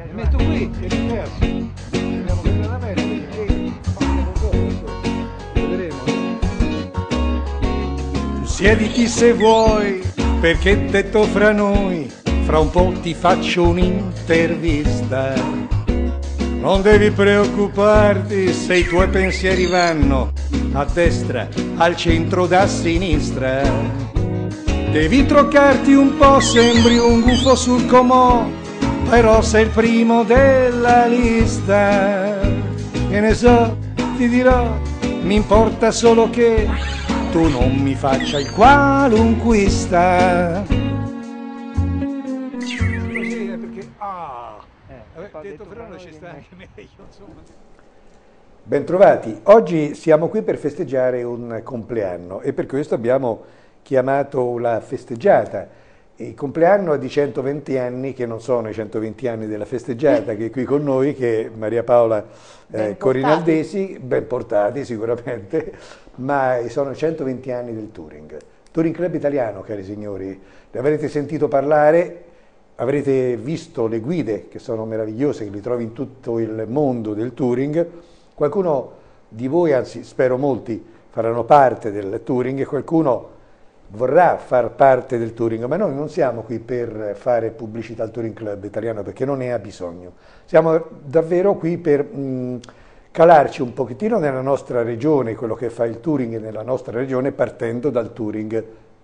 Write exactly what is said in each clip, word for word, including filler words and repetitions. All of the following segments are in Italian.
Mi metto qui, che è diverso. Andiamo per l'America, quindi facciamo cosa, vedremo. Siediti se vuoi, perché detto fra noi, fra un po' ti faccio un'intervista. Non devi preoccuparti se i tuoi pensieri vanno a destra, al centro, da sinistra. Devi troccarti un po', sembri un gufo sul comò, però sei il primo della lista. Che ne so, ti dirò, mi importa solo che tu non mi faccia il qualunquista. Così è perché, ah, eh, detto però non ci sta anche meglio, insomma. Bentrovati, oggi siamo qui per festeggiare un compleanno e per questo abbiamo chiamato la festeggiata. Il compleanno è di centoventi anni, che non sono i centoventi anni della festeggiata, che è qui con noi, che è Maria Paola eh, Corinaldesi, ben portati sicuramente, ma sono centoventi anni del Touring. Touring Club Italiano, cari signori, ne avrete sentito parlare, avrete visto le guide, che sono meravigliose, che li trovi in tutto il mondo del Touring. Qualcuno di voi, anzi spero molti, faranno parte del Touring e qualcuno vorrà far parte del Touring, ma noi non siamo qui per fare pubblicità al Touring Club Italiano perché non ne ha bisogno. Siamo davvero qui per mh, calarci un pochettino nella nostra regione, quello che fa il Touring nella nostra regione, partendo dal Touring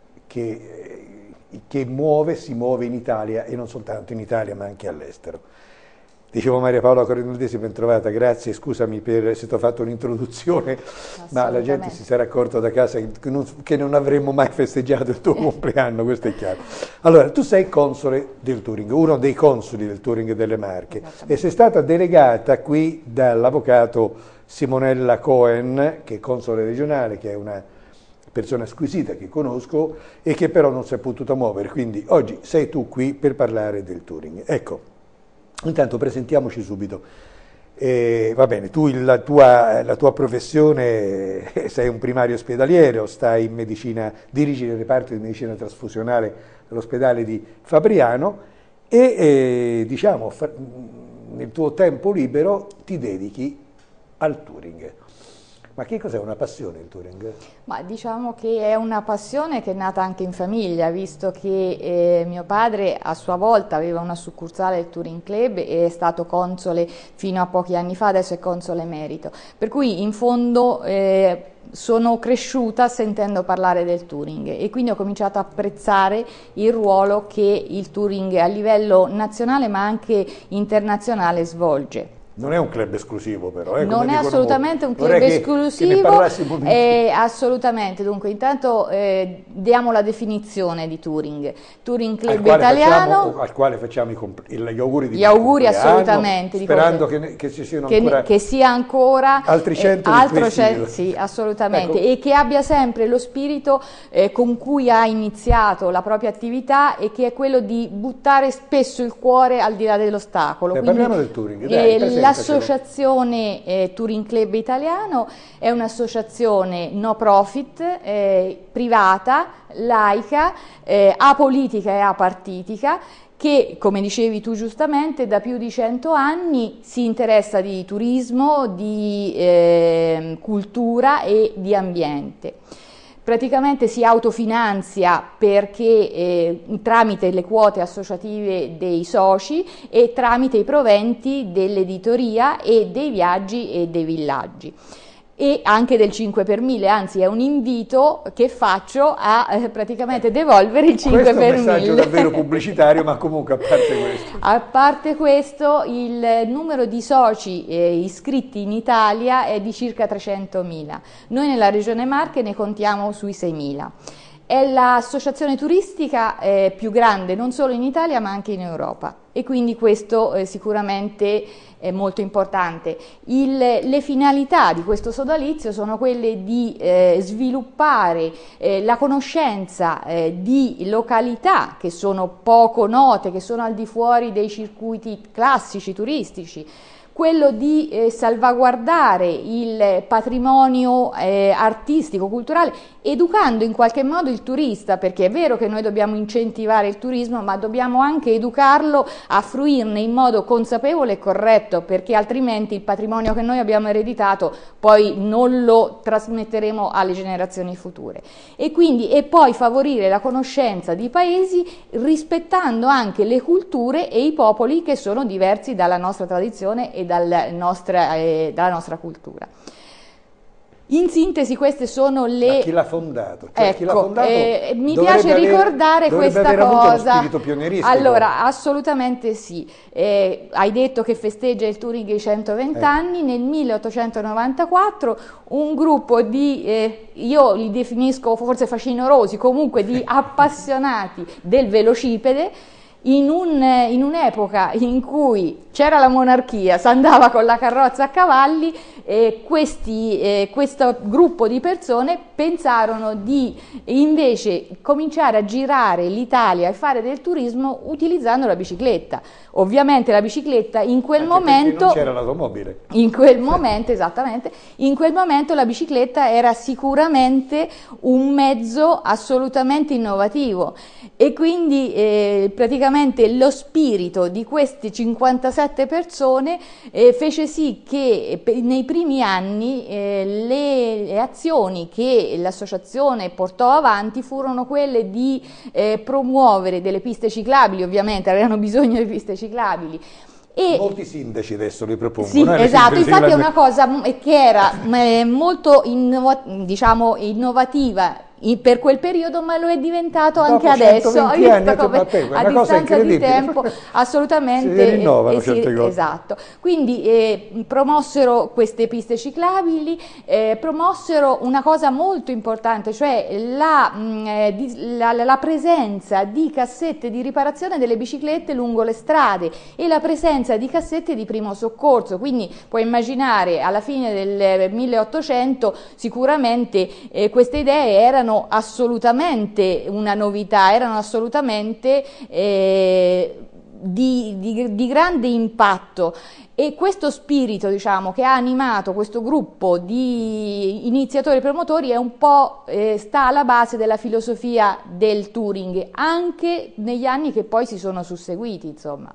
che, che muove, si muove in Italia e non soltanto in Italia ma anche all'estero. Dicevo Maria Paola Corinaldesi, ben trovata, grazie, scusami per se ti ho fatto un'introduzione, ma la gente si sarà accorta da casa che non, che non avremmo mai festeggiato il tuo compleanno, questo è chiaro. Allora, tu sei console del Touring, uno dei consoli del Touring delle Marche, e sei stata delegata qui dall'avvocato Simonella Cohen, che è console regionale, che è una persona squisita che conosco e che però non si è potuta muovere, quindi oggi sei tu qui per parlare del Touring. Ecco. Intanto presentiamoci subito. Eh, va bene, tu la tua, la tua professione, sei un primario ospedaliero, stai in medicina, dirigi il reparto di medicina trasfusionale dell'ospedale di Fabriano e eh, diciamo fa, nel tuo tempo libero ti dedichi al Touring. Ma che cos'è una passione il Touring? Ma diciamo che è una passione che è nata anche in famiglia, visto che eh, mio padre a sua volta aveva una succursale del Touring Club e è stato console fino a pochi anni fa, adesso è console emerito. Per cui in fondo eh, sono cresciuta sentendo parlare del Touring e quindi ho cominciato a apprezzare il ruolo che il Touring a livello nazionale ma anche internazionale svolge. Non è un club esclusivo però, eh, non è assolutamente molti. un club che, esclusivo, che eh, assolutamente, dunque intanto eh, diamo la definizione di Touring, Touring Club al Italiano, facciamo, al quale facciamo i gli auguri di gli auguri assolutamente, sperando di che, che ci siano che, ancora, che sia ancora altri cento eh, di altro questi. Sì, assolutamente, ecco. E che abbia sempre lo spirito eh, con cui ha iniziato la propria attività e che è quello di buttare spesso il cuore al di là dell'ostacolo. Eh, parliamo del Touring, dai, eh, l'associazione eh, Touring Club Italiano è un'associazione no profit, eh, privata, laica, eh, apolitica e apartitica, che, come dicevi tu giustamente, da più di cento anni si interessa di turismo, di eh, cultura e di ambiente. Praticamente si autofinanzia perché eh, tramite le quote associative dei soci e tramite i proventi dell'editoria e dei viaggi e dei villaggi. E anche del cinque per mille, anzi è un invito che faccio a eh, praticamente devolvere il cinque per mille. Questo è un messaggio davvero pubblicitario, ma comunque a parte questo. A parte questo, il numero di soci eh, iscritti in Italia è di circa trecentomila. Noi nella Regione Marche ne contiamo sui seimila. È l'associazione turistica eh, più grande non solo in Italia ma anche in Europa e quindi questo eh, sicuramente è molto importante. Il, le finalità di questo sodalizio sono quelle di eh, sviluppare eh, la conoscenza eh, di località che sono poco note, che sono al di fuori dei circuiti classici turistici, quello di eh, salvaguardare il patrimonio eh, artistico, culturale, educando in qualche modo il turista, perché è vero che noi dobbiamo incentivare il turismo, ma dobbiamo anche educarlo a fruirne in modo consapevole e corretto, perché altrimenti il patrimonio che noi abbiamo ereditato poi non lo trasmetteremo alle generazioni future. E quindi e poi favorire la conoscenza di paesi rispettando anche le culture e i popoli che sono diversi dalla nostra tradizione e dal nostra, eh, dalla nostra cultura. In sintesi queste sono le... Ma chi l'ha fondato? Cioè, ecco, chi l'ha fondato eh, mi piace avere, ricordare questa aver cosa. Avuto lo spirito pionieristico. Allora, assolutamente sì. Eh, hai detto che festeggia il Turing i centoventi eh. anni. Nel milleottocentonovantaquattro un gruppo di, eh, io li definisco forse facinorosi, comunque di appassionati del velocipede, in, un, in un'epoca in cui c'era la monarchia, si andava con la carrozza a cavalli, eh, questi, eh, questo gruppo di persone pensarono di invece cominciare a girare l'Italia e fare del turismo utilizzando la bicicletta. Ovviamente la bicicletta in quel Anche momento... non c'era l'automobile. In quel momento, esattamente, in quel momento la bicicletta era sicuramente un mezzo assolutamente innovativo e quindi eh, praticamente lo spirito di queste cinquantasette persone eh, fece sì che eh, nei primi anni eh, le, le azioni che l'associazione portò avanti furono quelle di eh, promuovere delle piste ciclabili, ovviamente avevano bisogno di piste ciclabili. E molti sindaci adesso li propongono. Sì, eh, esatto, infatti è una cosa che era molto innova, diciamo, innovativa per quel periodo, ma lo è diventato dopo anche adesso, anni, come, te, a distanza di tempo, assolutamente si rinnovano eh, certe sì, cose. Esatto. Quindi eh, promossero queste piste ciclabili, eh, promossero una cosa molto importante, cioè la, mh, di, la, la presenza di cassette di riparazione delle biciclette lungo le strade e la presenza di cassette di primo soccorso. Quindi puoi immaginare alla fine del milleottocento sicuramente eh, queste idee erano assolutamente una novità, erano assolutamente eh, di, di, di grande impatto, e questo spirito, diciamo, che ha animato questo gruppo di iniziatori e promotori è un po' eh, sta alla base della filosofia del touring anche negli anni che poi si sono susseguiti, insomma.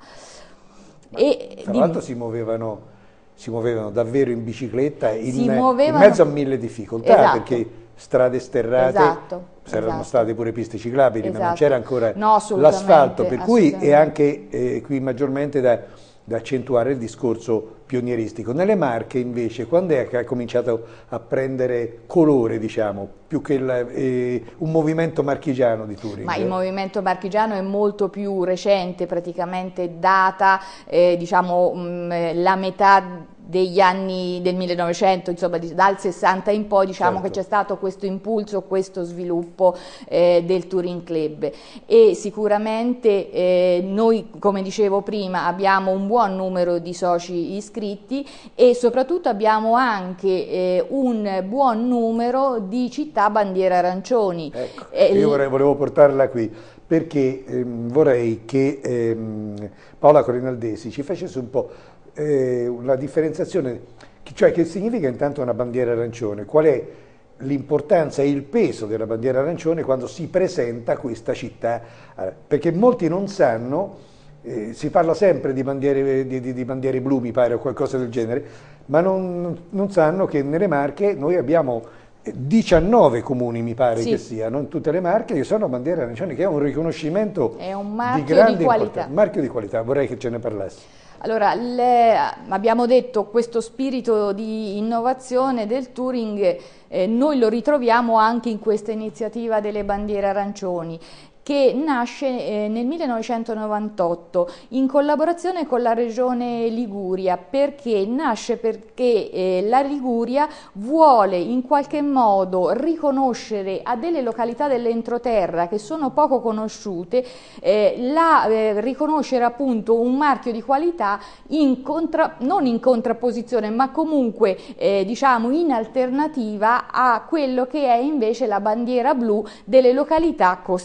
E, tra l'altro si muovevano si muovevano davvero in bicicletta in, muovevano, in mezzo a mille difficoltà, esatto, perché strade sterrate, esatto, c'erano esatto. state pure piste ciclabili, esatto. ma non c'era ancora no, l'asfalto, per cui è anche eh, qui maggiormente da, da accentuare il discorso pionieristico. Nelle Marche invece, quando è che ha cominciato a prendere colore, diciamo, più che il, eh, un movimento marchigiano di touring? Ma il movimento marchigiano è molto più recente, praticamente data eh, diciamo mh, la metà degli anni del millenovecento, insomma dal sessanta in poi, diciamo, certo, che c'è stato questo impulso, questo sviluppo eh, del Touring Club, e sicuramente eh, noi, come dicevo prima, abbiamo un buon numero di soci iscritti e soprattutto abbiamo anche eh, un buon numero di città bandiere arancioni. Ecco, eh, io vorrei, volevo portarla qui perché ehm, vorrei che ehm, Paola Corinaldesi ci facesse un po' Eh, una differenziazione, cioè che significa intanto una bandiera arancione, qual è l'importanza e il peso della bandiera arancione quando si presenta questa città, perché molti non sanno, eh, si parla sempre di bandiere, di, di, di bandiere blu, mi pare, o qualcosa del genere, ma non, non sanno che nelle Marche noi abbiamo diciannove comuni, mi pare, sì, che siano in tutte le Marche che sono bandiere arancioni, che è un riconoscimento, è un marchio di grande di qualità. Marchio di qualità, vorrei che ce ne parlassi. Allora, le, abbiamo detto questo spirito di innovazione del touring, eh, noi lo ritroviamo anche in questa iniziativa delle bandiere arancioni, che nasce eh, nel millenovecentonovantotto in collaborazione con la regione Liguria. Perché nasce? Perché eh, la Liguria vuole in qualche modo riconoscere a delle località dell'entroterra che sono poco conosciute, eh, la, eh, riconoscere appunto un marchio di qualità in contra, non in contrapposizione, ma comunque eh, diciamo in alternativa a quello che è invece la bandiera blu delle località costiere.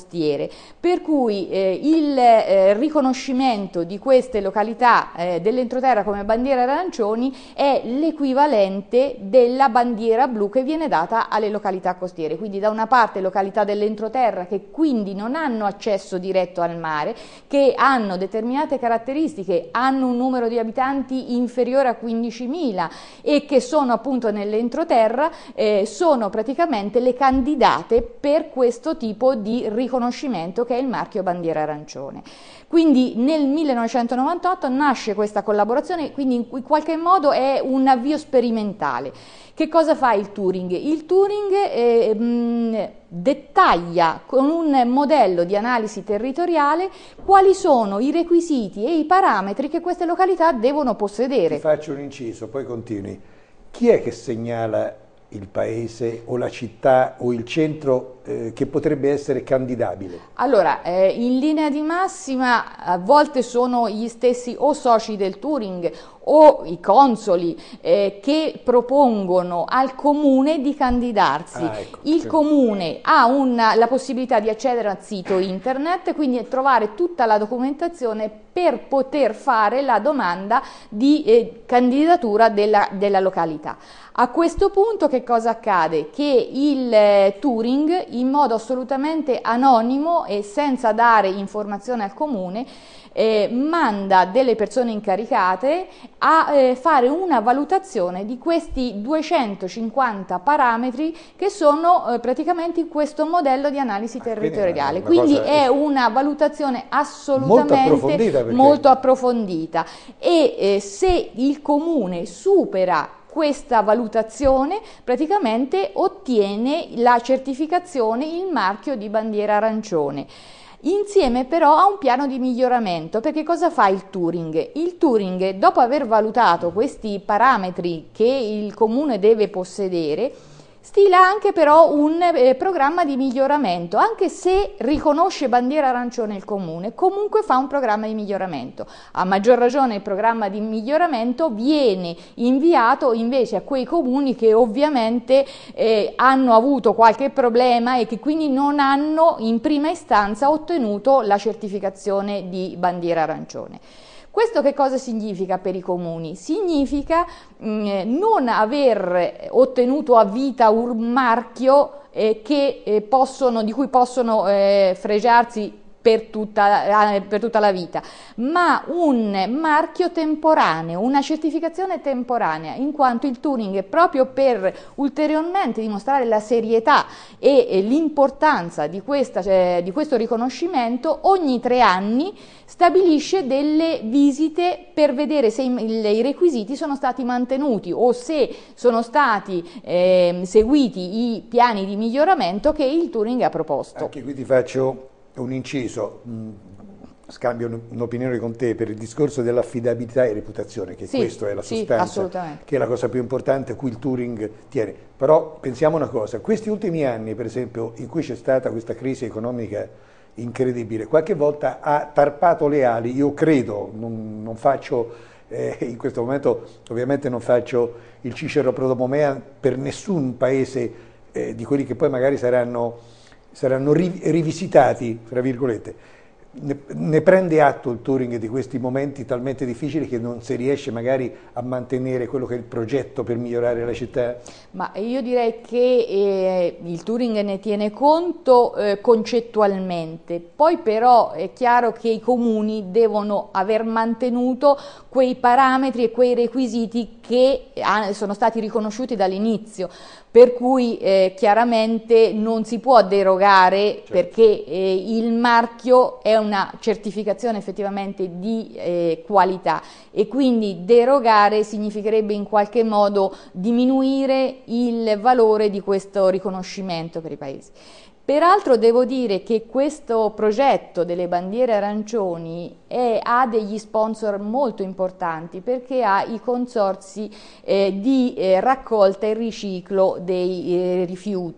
possedere, per cui eh, il eh, riconoscimento di queste località eh, dell'entroterra come bandiere arancioni è l'equivalente della bandiera blu che viene data alle località costiere. Quindi da una parte località dell'entroterra che quindi non hanno accesso diretto al mare, che hanno determinate caratteristiche, hanno un numero di abitanti inferiore a quindicimila e che sono appunto nell'entroterra, eh, sono praticamente le candidate per questo tipo di riconoscimento che è il marchio bandiera arancione. Quindi nel millenovecentonovantotto nasce questa collaborazione, quindi in qualche modo è un avvio sperimentale. Che cosa fa il Turing? Il Turing eh, mh, dettaglia con un modello di analisi territoriale quali sono i requisiti e i parametri che queste località devono possedere. Ti faccio un inciso, poi continui. Chi è che segnala il paese o la città o il centro eh, che potrebbe essere candidabile? Allora, eh, in linea di massima a volte sono gli stessi o soci del Turing o i consoli eh, che propongono al comune di candidarsi. Ah, ecco, il sì. comune ha una, la possibilità di accedere al sito internet, quindi trovare tutta la documentazione per poter fare la domanda di eh, candidatura della, della località. A questo punto che cosa accade? Che il eh, Turing, in modo assolutamente anonimo e senza dare informazione al comune, eh, manda delle persone incaricate a eh, fare una valutazione di questi duecentocinquanta parametri che sono eh, praticamente in questo modello di analisi territoriale. Quindi è una valutazione assolutamente molto approfondita, perché... molto approfondita. E eh, se il comune supera questa valutazione, praticamente ottiene la certificazione, il marchio di bandiera arancione. Insieme però a un piano di miglioramento, perché cosa fa il Turing? Il Turing, dopo aver valutato questi parametri che il comune deve possedere, stila anche però un eh, programma di miglioramento, anche se riconosce bandiera arancione il comune, comunque fa un programma di miglioramento. A maggior ragione il programma di miglioramento viene inviato invece a quei comuni che ovviamente eh, hanno avuto qualche problema e che quindi non hanno in prima istanza ottenuto la certificazione di bandiera arancione. Questo che cosa significa per i comuni? Significa mh, non aver ottenuto a vita un marchio eh, che, eh, possono, di cui possono eh, fregiarsi per tutta, per tutta la vita, ma un marchio temporaneo, una certificazione temporanea, in quanto il Turing, proprio per ulteriormente dimostrare la serietà e, e l'importanza di, questa, cioè, di questo riconoscimento, ogni tre anni stabilisce delle visite per vedere se i, i requisiti sono stati mantenuti o se sono stati eh, seguiti i piani di miglioramento che il Turing ha proposto. Anche qui ti faccio un inciso, mh, scambio un'opinione con te per il discorso dell'affidabilità e reputazione, che sì, questo è la sì, sostanza, che è la cosa più importante a cui il Turing tiene. Però pensiamo una cosa, questi ultimi anni per esempio in cui c'è stata questa crisi economica incredibile, qualche volta ha tarpato le ali, io credo, non, non faccio, eh, in questo momento ovviamente non faccio il Cicero Prodomomea per nessun paese eh, di quelli che poi magari saranno saranno rivisitati, fra virgolette. Ne, ne prende atto il Turing di questi momenti talmente difficili che non si riesce magari a mantenere quello che è il progetto per migliorare la città? Ma io direi che eh, il Turing ne tiene conto eh, concettualmente, poi però è chiaro che i comuni devono aver mantenuto quei parametri e quei requisiti che sono stati riconosciuti dall'inizio, per cui eh, chiaramente non si può derogare, certo, perché eh, il marchio è una certificazione effettivamente di eh, qualità e quindi derogare significherebbe in qualche modo diminuire il valore di questo riconoscimento per i paesi. Peraltro devo dire che questo progetto delle bandiere arancioni è, ha degli sponsor molto importanti, perché ha i consorzi eh, di eh, raccolta e riciclo dei eh, rifiuti.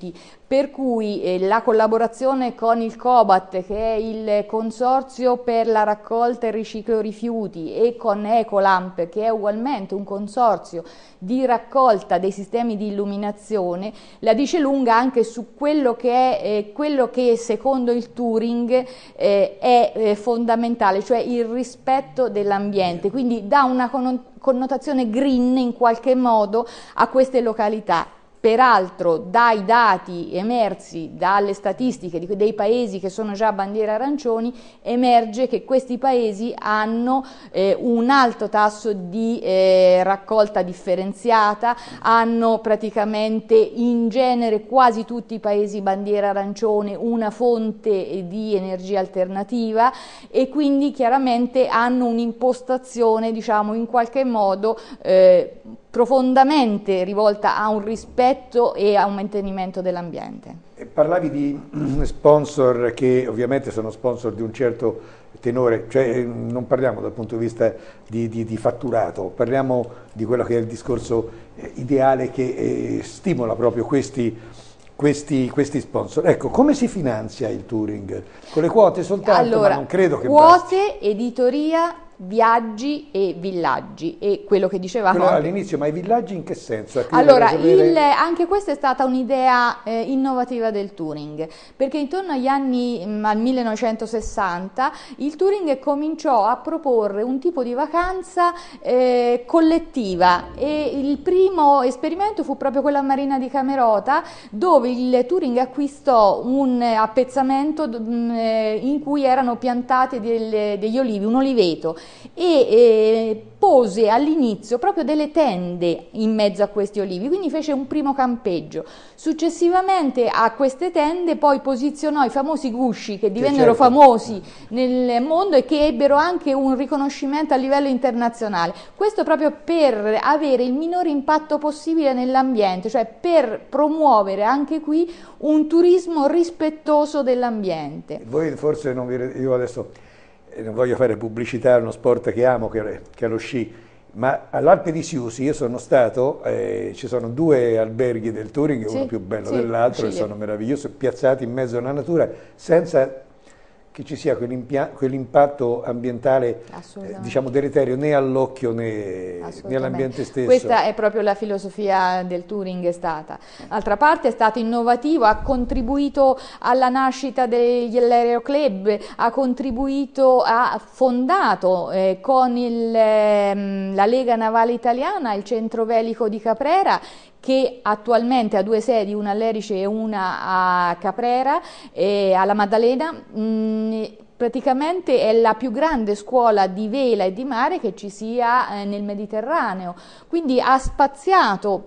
per cui eh, la collaborazione con il COBAT, che è il Consorzio per la raccolta e il riciclo rifiuti, e con Ecolamp, che è ugualmente un consorzio di raccolta dei sistemi di illuminazione, la dice lunga anche su quello che è eh, quello che secondo il Turing eh, è eh, fondamentale, cioè il rispetto dell'ambiente, quindi dà una connotazione green in qualche modo a queste località. Peraltro dai dati emersi dalle statistiche di, dei paesi che sono già bandiere arancioni emerge che questi paesi hanno eh, un alto tasso di eh, raccolta differenziata, hanno praticamente in genere quasi tutti i paesi bandiera arancione una fonte di energia alternativa e quindi chiaramente hanno un'impostazione, diciamo, in qualche modo eh, profondamente rivolta a un rispetto e a un mantenimento dell'ambiente. Parlavi di sponsor che ovviamente sono sponsor di un certo tenore, cioè non parliamo dal punto di vista di, di, di fatturato, parliamo di quello che è il discorso eh, ideale che eh, stimola proprio questi, questi, questi sponsor. Ecco, come si finanzia il Turing? Con le quote soltanto? Allora, ma non credo che quote, basti. Editoria, viaggi e villaggi, e quello che dicevamo all'inizio, ma i villaggi in che senso? Allora, sapere... il, anche questa è stata un'idea eh, innovativa del Turing, perché intorno agli anni mh, al millenovecentosessanta il Turing cominciò a proporre un tipo di vacanza eh, collettiva, e il primo esperimento fu proprio quella marina di Camerota, dove il Turing acquistò un appezzamento mh, in cui erano piantati del, degli olivi, un oliveto, e eh, pose all'inizio proprio delle tende in mezzo a questi olivi, quindi fece un primo campeggio. Successivamente a queste tende poi posizionò i famosi gusci che divennero certo. famosi nel mondo e che ebbero anche un riconoscimento a livello internazionale. Questo proprio per avere il minore impatto possibile nell'ambiente, cioè per promuovere anche qui un turismo rispettoso dell'ambiente. Voi forse non vi... io adesso... non voglio fare pubblicità a uno sport che amo, che è lo sci, ma all'Alpe di Siusi io sono stato, eh, ci sono due alberghi del Turing, sì, uno più bello sì, dell'altro, e sono meravigliosi, piazzati in mezzo alla natura, senza che ci sia quell'impatto ambientale eh, diciamo deleterio né all'occhio né, né all'ambiente stesso. Questa è proprio la filosofia del Turing, è stata. D'altra parte è stato innovativo, ha contribuito alla nascita dell'Aeroclub, ha contribuito, ha fondato eh, con il, eh, la Lega Navale Italiana il centro velico di Caprera, che attualmente ha due sedi, una a Lerice e una a Caprera, e alla Maddalena. Mh, praticamente è la più grande scuola di vela e di mare che ci sia eh, nel Mediterraneo, quindi ha spaziato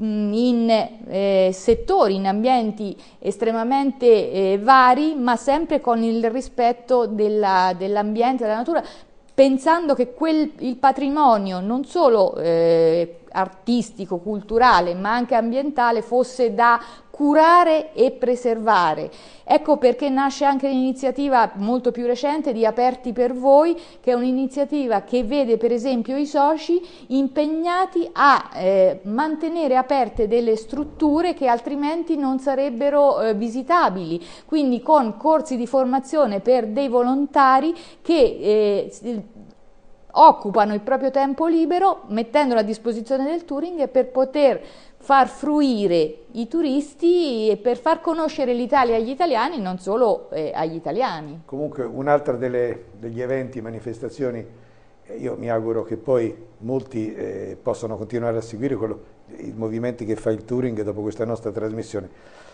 in eh, settori, in ambienti estremamente eh, vari, ma sempre con il rispetto dell'ambiente, della natura, pensando che quel, il patrimonio non solo eh, artistico, culturale, ma anche ambientale fosse da curare e preservare. Ecco perché nasce anche l'iniziativa molto più recente di Aperti per Voi, che è un'iniziativa che vede per esempio i soci impegnati a eh, mantenere aperte delle strutture che altrimenti non sarebbero eh, visitabili, quindi con corsi di formazione per dei volontari che eh, occupano il proprio tempo libero mettendolo a disposizione del Turing per poter far fruire i turisti e per far conoscere l'Italia agli italiani, non solo eh, agli italiani. Comunque un'altra degli eventi, manifestazioni, eh, io mi auguro che poi molti eh, possano continuare a seguire quello, i movimenti che fa il Turing dopo questa nostra trasmissione.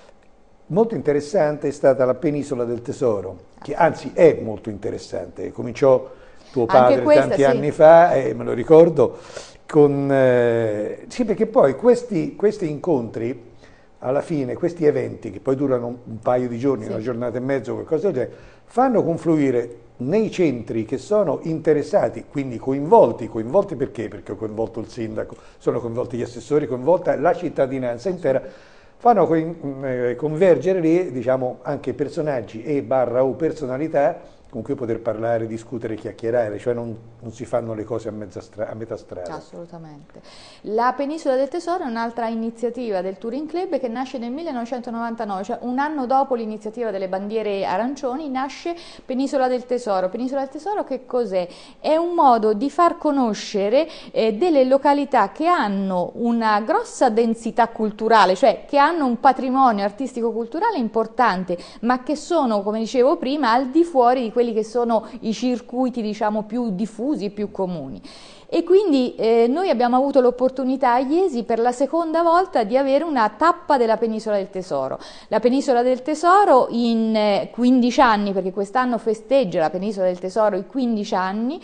Molto interessante è stata la Penisola del Tesoro, che anzi è molto interessante, cominciò tuo padre questa, tanti sì. anni fa, e eh, me lo ricordo, con, eh, sì, perché poi questi, questi incontri, alla fine, questi eventi, che poi durano un, un paio di giorni, sì. una giornata e mezzo, qualcosa del genere, fanno confluire nei centri che sono interessati, quindi coinvolti, coinvolti perché? Perché ho coinvolto il sindaco, sono coinvolti gli assessori, coinvolta la cittadinanza intera, fanno convergere lì, diciamo, anche personaggi e barra o personalità con cui poter parlare, discutere, chiacchierare, cioè non, non si fanno le cose a, mezza stra- a metà strada. Assolutamente. La Penisola del Tesoro è un'altra iniziativa del Touring Club che nasce nel millenovecentonovantanove, cioè un anno dopo l'iniziativa delle bandiere arancioni, nasce Penisola del Tesoro. Penisola del Tesoro che cos'è? È un modo di far conoscere eh, delle località che hanno una grossa densità culturale, cioè che hanno un patrimonio artistico-culturale importante, ma che sono, come dicevo prima, al di fuori di quelli che sono i circuiti, diciamo, più diffusi e più comuni. E quindi eh, noi abbiamo avuto l'opportunità a Iesi per la seconda volta di avere una tappa della Penisola del Tesoro. La Penisola del Tesoro in eh, quindici anni, perché quest'anno festeggia la Penisola del Tesoro i quindici anni,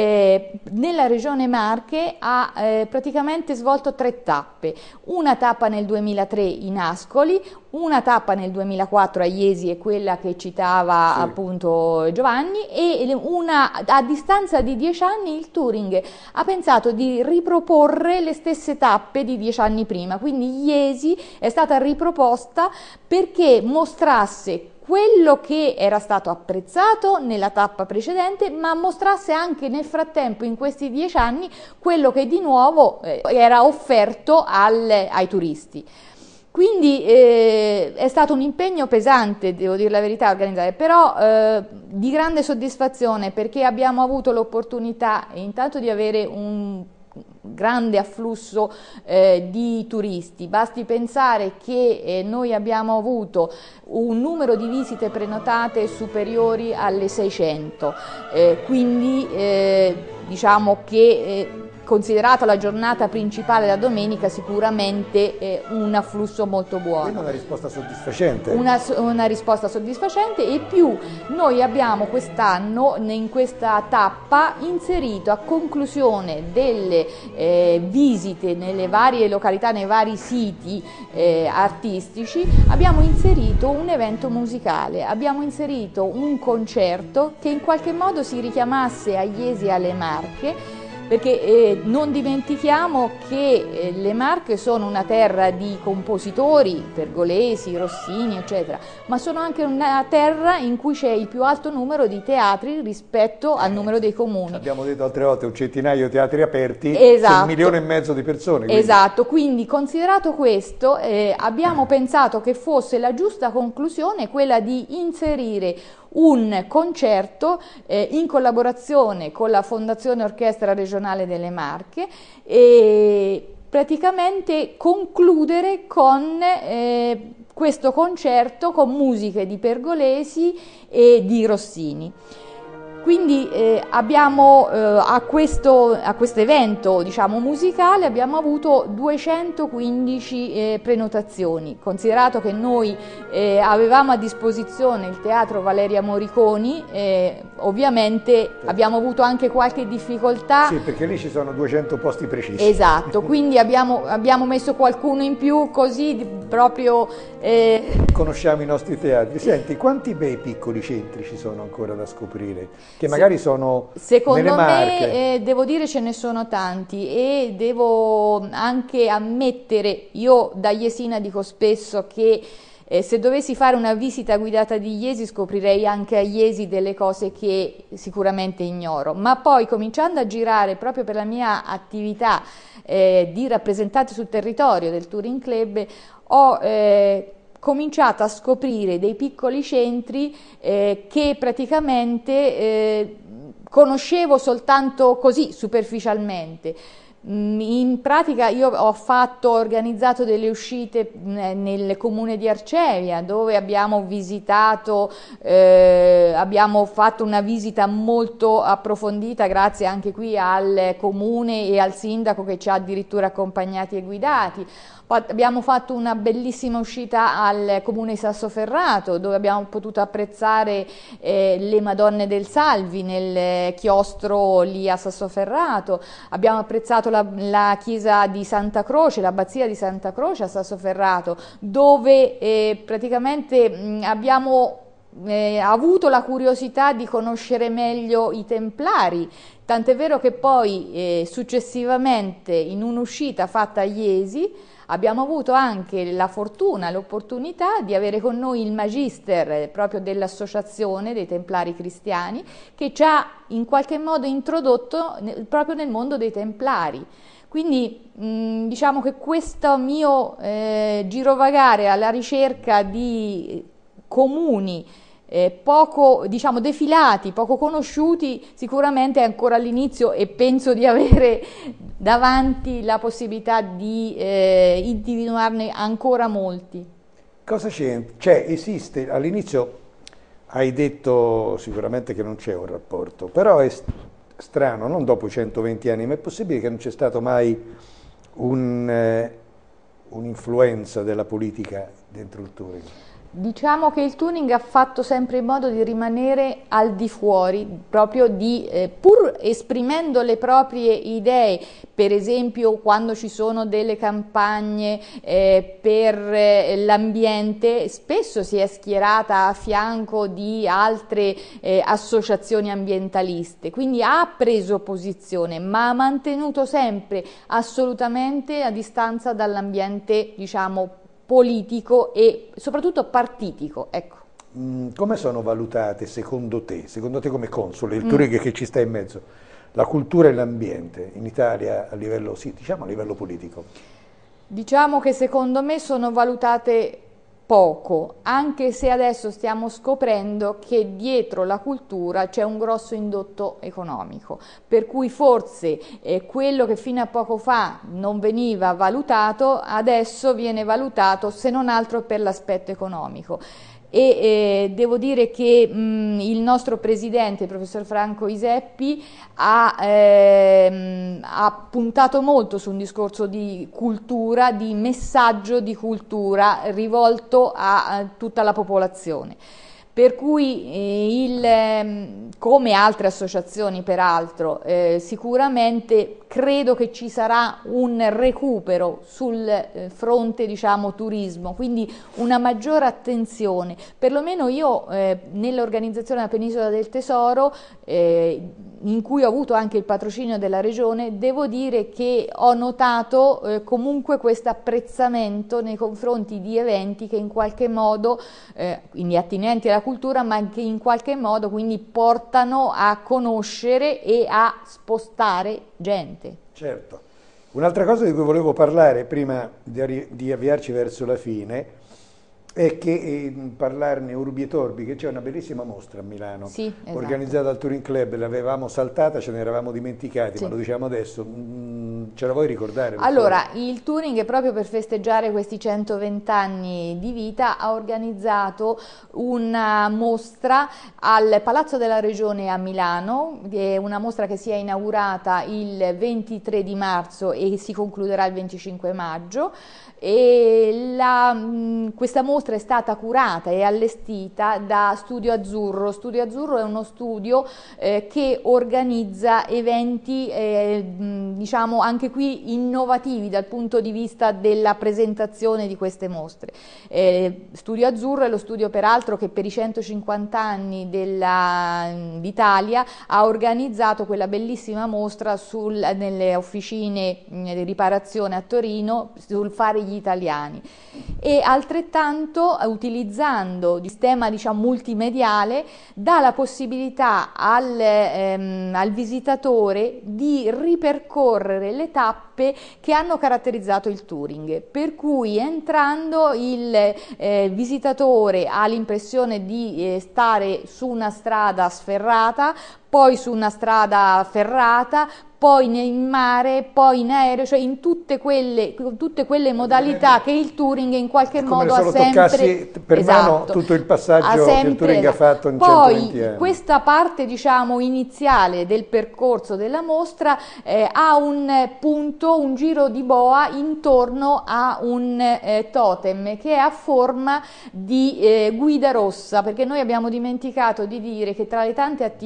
eh, nella regione Marche ha eh, praticamente svolto tre tappe. Una tappa nel duemilatré in Ascoli, una tappa nel duemilaquattro a Iesi, è quella che citava sì. appunto Giovanni, e una, a distanza di dieci anni il Touring ha pensato di riproporre le stesse tappe di dieci anni prima, quindi Iesi è stata riproposta perché mostrasse quello che era stato apprezzato nella tappa precedente, ma mostrasse anche nel frattempo, in questi dieci anni, quello che di nuovo eh, era offerto al, ai turisti. Quindi eh, è stato un impegno pesante, devo dire la verità, organizzare, però eh, di grande soddisfazione, perché abbiamo avuto l'opportunità intanto di avere un grande afflusso eh, di turisti. Basti pensare che eh, noi abbiamo avuto un numero di visite prenotate superiori alle seicento, eh, quindi eh, diciamo che eh, considerata la giornata principale la domenica, sicuramente è un afflusso molto buono. Quindi una risposta soddisfacente. Una, una risposta soddisfacente, e più noi abbiamo quest'anno in questa tappa inserito, a conclusione delle eh, visite nelle varie località, nei vari siti eh, artistici, abbiamo inserito un evento musicale, abbiamo inserito un concerto che in qualche modo si richiamasse a Iesi e alle Marche, perché eh, non dimentichiamo che eh, le Marche sono una terra di compositori, pergolesi, Rossini, eccetera, ma sono anche una terra in cui c'è il più alto numero di teatri rispetto al numero dei comuni. Abbiamo detto altre volte un centinaio di teatri aperti, esatto. su un milione e mezzo di persone. Quindi. Esatto, quindi considerato questo eh, abbiamo pensato che fosse la giusta conclusione quella di inserire un concerto eh, in collaborazione con la Fondazione Orchestra Regionale delle Marche e praticamente concludere con eh, questo concerto con musiche di Pergolesi e di Rossini. Quindi eh, abbiamo eh, a questo a questo evento, diciamo, musicale abbiamo avuto duecentoquindici eh, prenotazioni, considerato che noi eh, avevamo a disposizione il Teatro Valeria Moriconi, eh, ovviamente abbiamo avuto anche qualche difficoltà. Sì, perché lì ci sono duecento posti precisi. Esatto, quindi abbiamo, abbiamo messo qualcuno in più così proprio... Eh... Conosciamo i nostri teatri. Senti, quanti bei piccoli centri ci sono ancora da scoprire? Che magari sono Secondo nelle Marche. me, eh, devo dire, ce ne sono tanti, e devo anche ammettere, io da Iesina dico spesso che eh, se dovessi fare una visita guidata di Iesi scoprirei anche a Iesi delle cose che sicuramente ignoro, ma poi cominciando a girare proprio per la mia attività eh, di rappresentante sul territorio del Touring Club, ho eh, cominciato a scoprire dei piccoli centri eh, che praticamente eh, conoscevo soltanto così superficialmente. In pratica io ho fatto, ho organizzato delle uscite nel comune di Arcevia, dove abbiamo visitato, eh, abbiamo fatto una visita molto approfondita, grazie anche qui al comune e al sindaco che ci ha addirittura accompagnati e guidati. Abbiamo fatto una bellissima uscita al comune di Sassoferrato, dove abbiamo potuto apprezzare eh, le Madonne del Salvi nel chiostro lì a Sassoferrato. Abbiamo apprezzato la, la chiesa di Santa Croce, l'abbazia di Santa Croce a Sassoferrato, dove eh, praticamente mh, abbiamo eh, avuto la curiosità di conoscere meglio i Templari, tant'è vero che poi eh, successivamente in un'uscita fatta a Iesi abbiamo avuto anche la fortuna, l'opportunità di avere con noi il magister eh, proprio dell'associazione dei Templari Cristiani, che ci ha in qualche modo introdotto ne, proprio nel mondo dei Templari. Quindi mh, diciamo che questo mio eh, girovagare alla ricerca di comuni eh, poco, diciamo, defilati, poco conosciuti, sicuramente è ancora all'inizio e penso di avere davanti la possibilità di eh, individuarne ancora molti. Cosa c'è? Cioè, esiste, all'inizio hai detto sicuramente che non c'è un rapporto, però è strano, non dopo centoventi anni, ma è possibile che non c'è stato mai un, eh, un'influenza della politica dentro il touring? Diciamo che il tuning ha fatto sempre in modo di rimanere al di fuori, proprio di, eh, pur esprimendo le proprie idee, per esempio quando ci sono delle campagne eh, per eh, l'ambiente, spesso si è schierata a fianco di altre eh, associazioni ambientaliste, quindi ha preso posizione, ma ha mantenuto sempre assolutamente a distanza dall'ambiente, diciamo, politico e soprattutto partitico, ecco. Mm, come sono valutate secondo te, secondo te come console, il mm. touring che ci sta in mezzo, la cultura e l'ambiente in Italia a livello, sì, diciamo a livello politico? Diciamo che secondo me sono valutate poco, anche se adesso stiamo scoprendo che dietro la cultura c'è un grosso indotto economico, per cui forse eh, quello che fino a poco fa non veniva valutato, adesso viene valutato se non altro per l'aspetto economico. E eh, devo dire che mh, il nostro presidente, il professor Franco Iseppi, ha, ehm, ha puntato molto su un discorso di cultura, di messaggio di cultura rivolto a, a tutta la popolazione. Per cui, eh, il, come altre associazioni peraltro, eh, sicuramente credo che ci sarà un recupero sul eh, fronte, diciamo, turismo, quindi una maggiore attenzione. Perlomeno io eh, nell'organizzazione della Penisola del Tesoro, eh, in cui ho avuto anche il patrocinio della Regione, devo dire che ho notato eh, comunque questo apprezzamento nei confronti di eventi che in qualche modo, eh, quindi attinenti alla cultura, ma che in qualche modo quindi portano a conoscere e a spostare gente. Certo. Un'altra cosa di cui volevo parlare prima di, di avviarci verso la fine è che eh, parlarne urbi e torbi, che c'è una bellissima mostra a Milano, sì, esatto, organizzata dal Touring Club, l'avevamo saltata, ce ne eravamo dimenticati, sì, ma lo diciamo adesso, mm, ce la vuoi ricordare? Allora, favore? Il Touring, proprio per festeggiare questi centoventi anni di vita, ha organizzato una mostra al Palazzo della Regione a Milano, è una mostra che si è inaugurata il ventitré di marzo e si concluderà il venticinque maggio, e la, mh, questa mostra è stata curata e allestita da Studio Azzurro. Studio Azzurro è uno studio eh, che organizza eventi eh, mh, diciamo anche qui innovativi dal punto di vista della presentazione di queste mostre. Eh, Studio Azzurro è lo studio peraltro che per i centocinquanta anni d'Italia ha organizzato quella bellissima mostra sul, nelle officine di riparazione a Torino sul fare gli italiani, e altrettanto utilizzando il sistema, diciamo, multimediale dà la possibilità al, ehm, al visitatore di ripercorrere le tappe che hanno caratterizzato il touring, per cui entrando il eh, visitatore ha l'impressione di eh, stare su una strada sferrata, poi su una strada ferrata, poi in mare, poi in aereo, cioè in tutte quelle, tutte quelle modalità che il touring in qualche come modo se ha lo sempre... toccassi per esatto, mano tutto il passaggio sempre, che il touring ha fatto in poi, centoventi anni. Questa parte, diciamo, iniziale del percorso della mostra eh, ha un punto, un giro di boa intorno a un eh, totem che è a forma di eh, guida rossa, perché noi abbiamo dimenticato di dire che tra le tante attività, per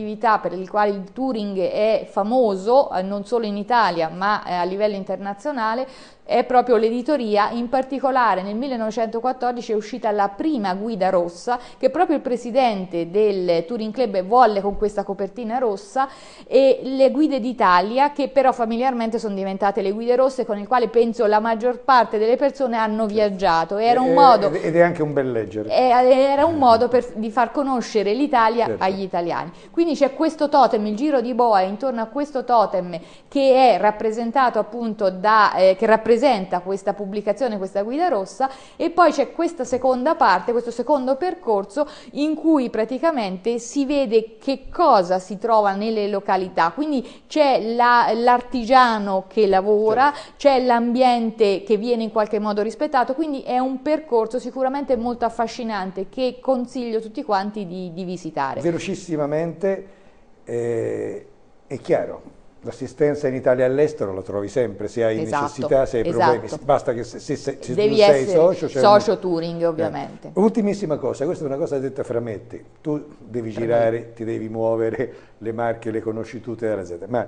per il quale il touring è famoso, eh, non solo in Italia ma eh, a livello internazionale, è proprio l'editoria. In particolare nel millenovecentoquattordici è uscita la prima guida rossa, che proprio il presidente del Touring Club volle con questa copertina rossa, e le guide d'Italia, che però familiarmente sono diventate le guide rosse, con il quale penso la maggior parte delle persone hanno viaggiato. Era un modo, ed è anche un bel leggere. Era un modo per, di far conoscere l'Italia, certo, agli italiani. Quindi c'è questo totem, il giro di boa, e intorno a questo totem che è rappresentato appunto da, eh, che rappresenta questa pubblicazione, questa guida rossa, e poi c'è questa seconda parte, questo secondo percorso in cui praticamente si vede che cosa si trova nelle località. Quindi c'è l'artigiano che lavora, certo, c'è l'ambiente che viene in qualche modo rispettato, quindi è un percorso sicuramente molto affascinante che consiglio a tutti quanti di, di visitare. Velocissimamente, eh, è chiaro, l'assistenza in Italia e all'estero la trovi sempre, se hai, esatto, necessità, se hai, esatto, problemi, basta che se, se, se, se devi tu sei essere socio, socio un... touring, ovviamente. Eh. Ultimissima cosa, questa è una cosa detta fra me e te, tu devi per girare, me. ti devi muovere, le marche le conosci tutte dalla Z, ma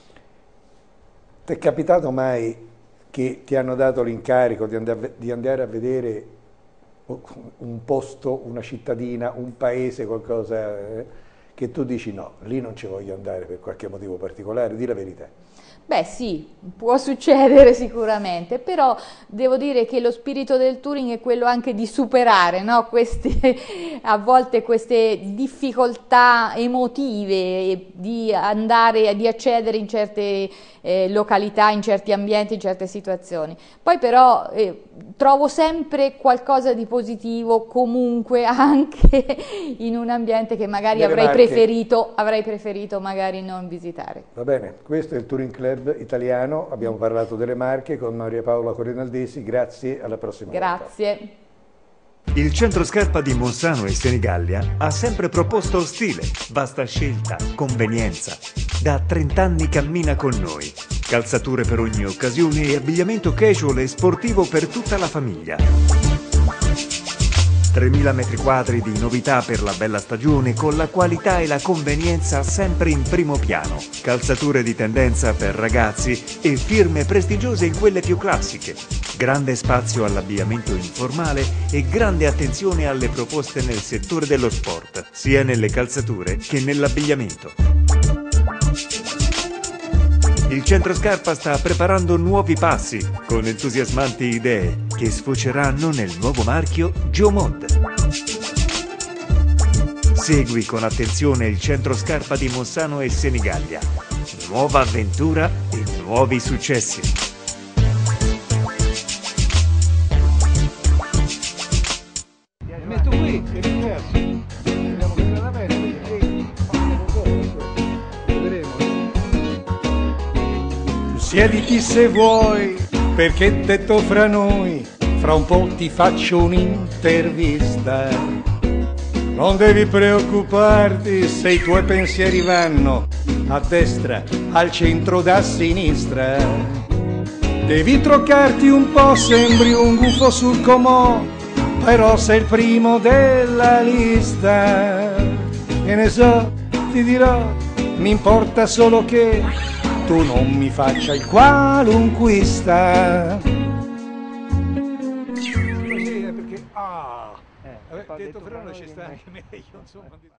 ti è capitato mai che ti hanno dato l'incarico di, and di andare a vedere un posto, una cittadina, un paese, qualcosa... Eh? che tu dici no, lì non ci voglio andare per qualche motivo particolare, di la verità. Beh sì, può succedere sicuramente, però devo dire che lo spirito del touring è quello anche di superare, no? queste, a volte queste difficoltà emotive, di andare, di accedere in certe eh, località, in certi ambienti, in certe situazioni. Poi però eh, trovo sempre qualcosa di positivo comunque anche in un ambiente che magari avrei preferito, avrei preferito magari non visitare. Va bene, questo è il Touring Club italiano, abbiamo parlato delle Marche con Maria Paola Corinaldesi, grazie, alla prossima Grazie. volta. Il centro scarpa di Monzano e Senigallia ha sempre proposto stile, vasta scelta, convenienza. Da trent'anni cammina con noi. Calzature per ogni occasione e abbigliamento casual e sportivo per tutta la famiglia. tremila metri quadri di novità per la bella stagione, con la qualità e la convenienza sempre in primo piano. Calzature di tendenza per ragazzi e firme prestigiose in quelle più classiche. Grande spazio all'abbigliamento informale e grande attenzione alle proposte nel settore dello sport, sia nelle calzature che nell'abbigliamento. Il centro scarpa sta preparando nuovi passi con entusiasmanti idee che sfoceranno nel nuovo marchio Geomod. Segui con attenzione il centro scarpa di Monzano e Senigallia. Nuova avventura e nuovi successi. Mi metto qui, ti ringrazio. Vediamo che la metto e vedremo. Siediti se vuoi, perché detto fra noi, fra un po' ti faccio un'intervista. Non devi preoccuparti se i tuoi pensieri vanno a destra, al centro o da sinistra. Devi troccarti un po', sembri un gufo sul comò, però sei il primo della lista. Che ne so, ti dirò, mi importa solo che tu non mi faccia il qualunquista. Sì, perché ah, eh, detto però ci sta anche meglio, insomma.